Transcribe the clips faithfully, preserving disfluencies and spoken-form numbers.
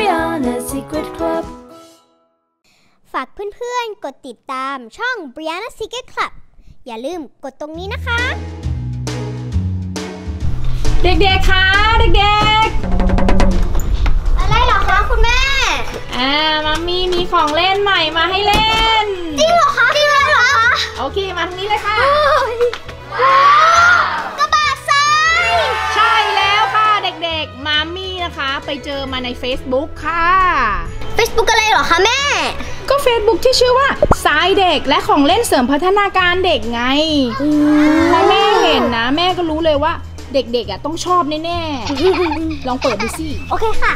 Brianna Secret Club ฝากเพื่อนๆกดติดตามช่อง Brianna Secret Club อย่าลืมกดตรงนี้นะคะเด็กๆคะเด็กๆอะไรเหรอคะคุณแม่อ่ามัมมี่มีของเล่นใหม่มาให้เล่นจริงเหรอคะจริงเหรอคะโอเคมาทางนี้เลยค่ะว้าวกระบะทรายใช่แล้วค่ะเด็กๆมัมมี่นะคะไปเจอมาใน Facebook ค่ะ Facebook อะไรเหรอคะแม่ก็ Facebook ที่ชื่อว่าทรายเด็กและของเล่นเสริมพัฒนาการเด็กไงพอแม่เห็นนะแม่ก็รู้เลยว่าเด็กๆอ่ะต้องชอบแน่ๆลองเปิดดูสิโอเคค่ะ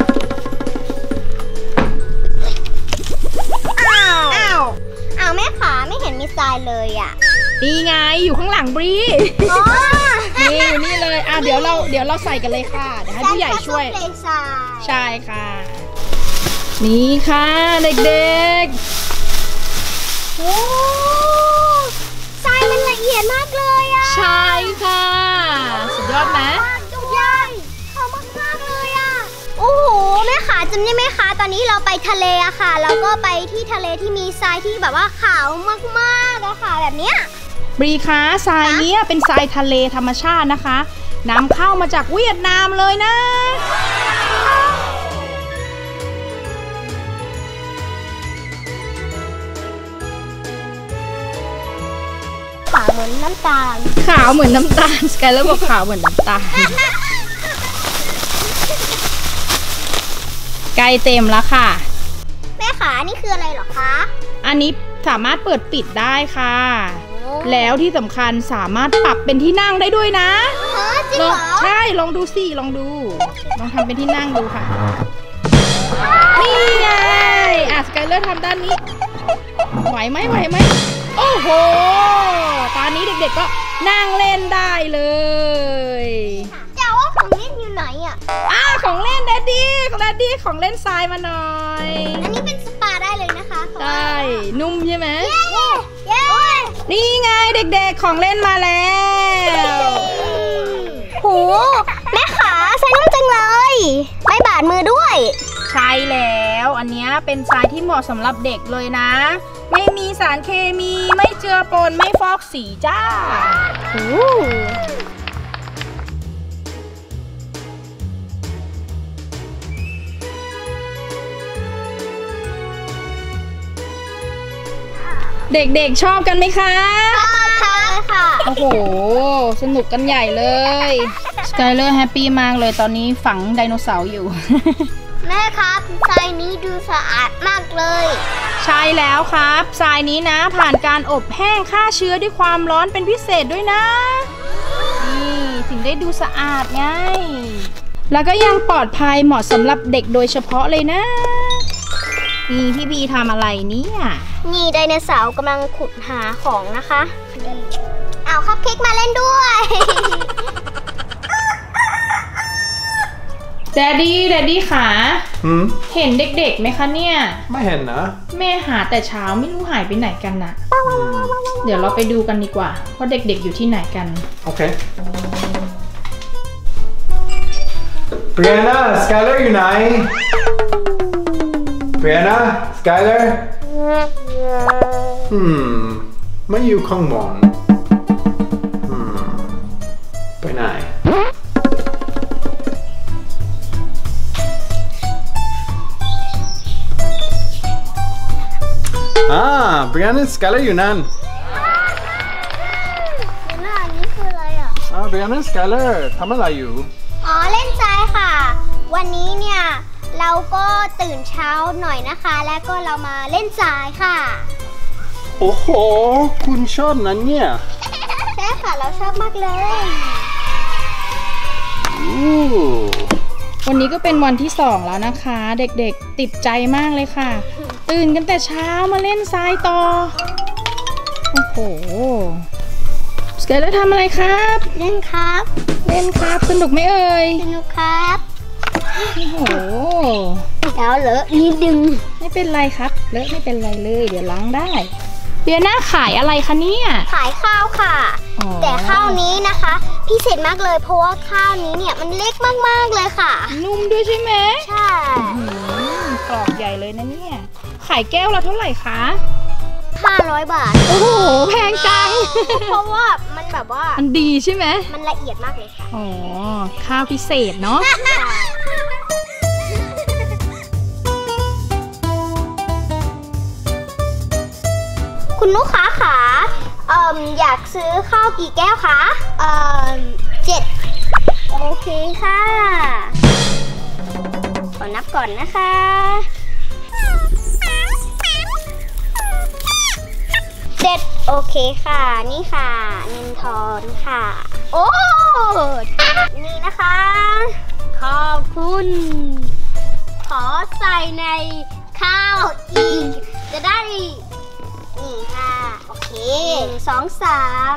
อ้าวอ้าวอ้าวแม่ขาไม่เห็นมีทรายเลยอ่ะนี่ไงอยู่ข้างหลังบรีนี่อยู่นี่เลยอ่ะเดี๋ยวเราเดี๋ยวเราใส่กันเลยค่ะเดี๋ยวให้ผู้ใหญ่ช่วยใช่ค่ะนี่ค่ะเด็กๆโอ้ทรายมันละเอียดมากเลยอ่ะใช่ค่ะสุดยอดไหมสุดยอดขอบมากๆเลยอ่ะโอ้โหแม่ขาจำได้ไหมคะตอนนี้เราไปทะเลอะค่ะแล้วก็ไปที่ทะเลที่มีทรายที่แบบว่าขาวมากๆอะค่ะแบบเนี้ยบรีคะทรายเนี้ยเป็นทรายทะเลธรรมชาตินะคะนำเข้ามาจากเวียดนามเลยนะขาวเหมือนน้ำตาลขาวเหมือนน้ำตาลสกายแล้วบอกขาวเหมือนน้ำตาลใกล้เต็มแล้วค่ะแม่ขานี่คืออะไรหรอคะอันนี้สามารถเปิดปิดได้ค่ะแล้วที่สำคัญสามารถปรับเป็นที่นั่งได้ด้วยนะจริงเหรอใช่ลองดูสิลองดูลองทำเป็นที่นั่งดูค่ะนี่ไงอ่ะสกายเลอร์ทำด้านนี้ไหวไหมไหวไหมโอ้โหตอนนี้เด็กๆก็นั่งเล่นได้เลยแต่ว่าของเล่นอยู่ไหนอ่ะอ้าวของเล่นแดดดี้ของแดดดี้ของเล่นทรายมาหน่อยอันนี้เป็นสปาได้เลยนะคะใช่นุ่มใช่ไหมเย้เย้นี่ไงเด็กๆของเล่นมาแล้วโหแม่ขาใส่นุ่มจังเลยไม่บาดมือด้วยใช่แล้วอันนี้เป็นทรายที่เหมาะสำหรับเด็กเลยนะไม่มีสารเคมีไม่เจือปนไม่ฟอกสีจ้าเด็กๆชอบกันไหมคะชอบค่ะโอ้โหสนุกกันใหญ่เลยสกายเลอร์แฮปปี้มากเลยตอนนี้ฝังไดโนเสาร์อยู่แม่ครับทรายนี้ดูสะอาดมากเลยใช่แล้วครับทรายนี้นะผ่านการอบแห้งฆ่าเชื้อด้วยความร้อนเป็นพิเศษด้วยนะนี่ถึงได้ดูสะอาดไงแล้วก็ยังปลอดภัยเหมาะสำหรับเด็กโดยเฉพาะเลยนะนี่พี่บีทำอะไรเนี่ยนี่ไดโนเสาร์กำลังขุดหาของนะคะเอาคัพเค้กมาเล่นด้วยแดดดี้แดดดี้ขาเห็นเด็กๆไหมคะเนี่ยไม่เห็นนะแม่หาแต่เช้าไม่รู้หายไปไหนกันนะเดี๋ยวเราไปดูกันดีกว่าว่าเด็กๆอยู่ที่ไหนกันโอเค Brianna Skyler อยู่ไหน Brianna Skyler อืมไม่อยู่ข้างบนอืมไปไหนอ่า Brianna Skyler อยู่นั่น Brianna นี่คืออะไรอ่ะอ่า Brianna Skyler ทำอะไรอยู่อ๋อเล่นทรายค่ะวันนี้เนี่ยเราก็ตื่นเช้าหน่อยนะคะแล้วก็เรามาเล่นทรายค่ะโอ้โหคุณชอบนั้นเนี่ยใช่ค่ะเราชอบมากเลยวันนี้ก็เป็นวันที่สองแล้วนะคะเด็กๆติดใจมากเลยค่ะตื่นกันแต่เช้ามาเล่นทรายต่อโอ้โหสกายเลอร์ทำอะไรครับเล่นครับเล่นครับสนุกไหมเอ่ยสนุกครับโอ้โหเดี๋ยวเลอะนิดนึงไม่เป็นไรครับเลอะไม่เป็นไรเลยเดี๋ยวล้างได้เบียร์หน้าขายอะไรคะเนี่ยขายข้าวค่ะแต่ข้าวนี้นะคะพิเศษมากเลยเพราะว่าข้าวนี้เนี่ยมันเล็กมากๆเลยค่ะนุ่มด้วยใช่ไหมใช่ายแก้วละเท่าไหร่คะห้าร้อยบาทโอ้โหแพงจังเพราะว่ามันแบบว่ามันดีใช่ไหมมันละเอียดมากเลยค่ะอ๋อข้าวพิเศษเนาะคุณลูกค้าขาเอ่ออยากซื้อข้าวกี่แก้วคะเอ่อเจ็ดโอเคค่ะขอนับก่อนนะคะเจ็ดโอเคค่ะนี่ค่ะเงินทอนค่ะโอ้นี่นะคะขอบคุณขอใส่ในข้าวอีกจะได้นี่ค่ะโอเคหนึ่งสองสาม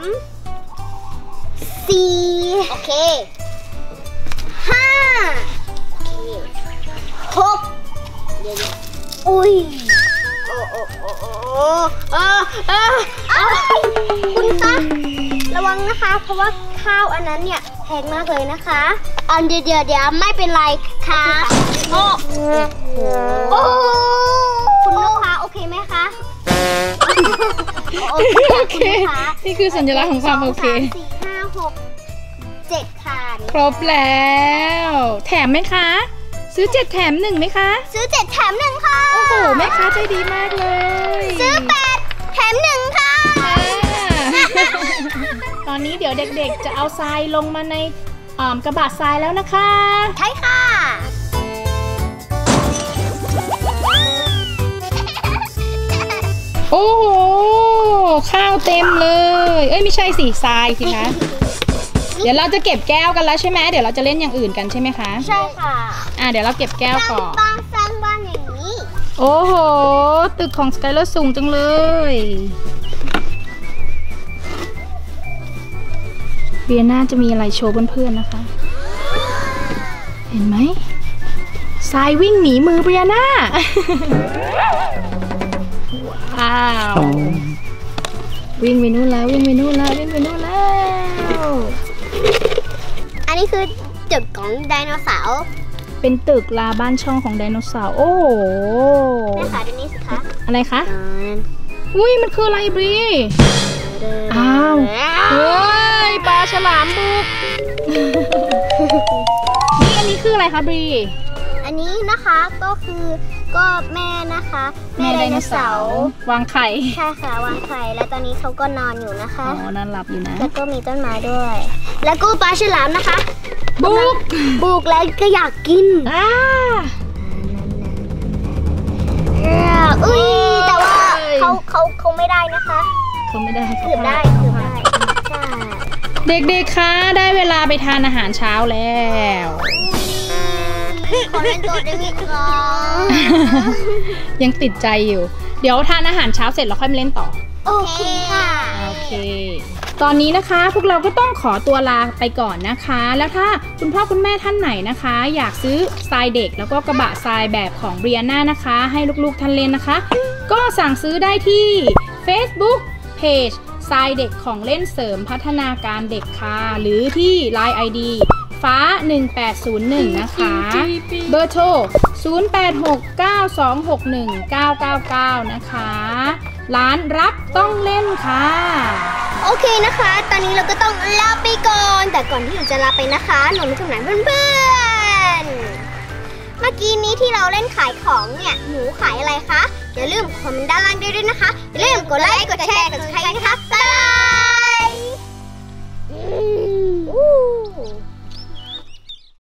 สี่โอเคห้าโอเคหกเดี๋ยวอุ้ยโอ้โอ้โอ้โอ้เออเออคุณคะระวังนะคะเพราะว่าข้าวอันนั้นเนี่ยแพงมากเลยนะคะอันเดี๋ยวเดี๋ยวเดี๋ยวไม่เป็นไรค่ะโอ้โอ้คุณลูกค้าโอเคไหมคะโอเคโอเคนี่คือสัญลักษณ์ของความโอเคสี่ห้าหกเจ็ดค่ะครบแล้วแถมไหมคะซื้อเจ็ดแถมหนึ่งไหมคะซื้อเจ็ดแถมหนึ่งค่ะโอ้โหแม่ค้าใจดีมากเลยซื้อแปดแถมหนึ่งค่ะตอนนี้เดี๋ยวเด็กๆจะเอาทรายลงมาในกระบะทรายแล้วนะคะใช่ค่ะโอ้โหข้าวเต็มเลยเอ้ยไม่ใช่สิทรายสิคะเดี๋ยวเราจะเก็บแก้วกันแล้วใช่ไหมเดี๋ยวเราจะเล่นอย่างอื่นกันใช่ไหมคะใช่ค่ะอ่าเดี๋ยวเราเก็บแก้วก่อนบ้านสร้างบ้านอย่างนี้โอ้โหตึกของสกายเลอร์สูงจังเลยเบียน่าจะมีอะไรโชว์เพื่อนๆนะคะเห็นไหมทรายวิ่งหนีมือเบียน่าว้าววิ่งไปนู่นแล้ววิ่งไปนู่นแล้ววิ่งไปนู่นแล้วอันนี้คือตึกของไดโนเสาร์เป็นตึกลาบ้านช่องของไดโนเสาร์โอ้โหแม่ขาดูนี่สิคะอะไรคะอุ้ยมันคืออะไรบรีอ้าวเฮ้ยปลาฉลามบุกนี่อันนี้คืออะไรคะบรีอันนี้นะคะก็คือก็แม่นะคะแม่ไดโนเสาร์วางไข่ใช่ค่ะวางไข่แล้วตอนนี้เขาก็นอนอยู่นะคะอ๋อนอนหลับอยู่นะแล้วก็มีต้นไม้ด้วยแล้วก็ปลาฉลามนะคะบุกบุกแล้วก็อยากกินอ่าอุ้ยแต่ว่าเขาเขาเขาไม่ได้นะคะเขาไม่ได้ขืบได้ขืบได้เด็กๆคะได้เวลาไปทานอาหารเช้าแล้วขอเล่นตัวได้ไหมคะยังติดใจอยู่เดี๋ยวทานอาหารเช้าเสร็จแล้วค่อยมาเล่นต่อโอเคค่ะโอเคตอนนี้นะคะพวกเราก็ต้องขอตัวลาไปก่อนนะคะแล้วถ้าคุณพ่อคุณแม่ท่านไหนนะคะอยากซื้อทรายเด็กแล้วก็กระบะทรายแบบของเบียน่านะคะให้ลูกๆท่านเล่นนะคะก็สั่งซื้อได้ที่ Facebook Page ทรายเด็กของเล่นเสริมพัฒนาการเด็กค่ะหรือที่ ไลน์ ไอ ดี ฟ้าหนึ่งแปดศูนย์หนึ่งนะคะเบอร์โทรศูนย์ แปด หก เก้า สอง หก หนึ่ง เก้า เก้า เก้านะคะร้านรักต้องเล่นค่ะโอเคนะคะตอนนี้เราก็ต้องลาไปก่อนแต่ก่อนที่หนูจะลาไปนะคะหนูมีคำถามเพื่อนๆเมื่อกี้นี้ที่เราเล่นขายของเนี่ยหนูขายอะไรคะอย่าลืมคอมเมนต์ด้านล่างด้วยนะคะอย่าลืมกดไลค์กดแชร์กดซับสไครบ์นะคะบ๊ายบาย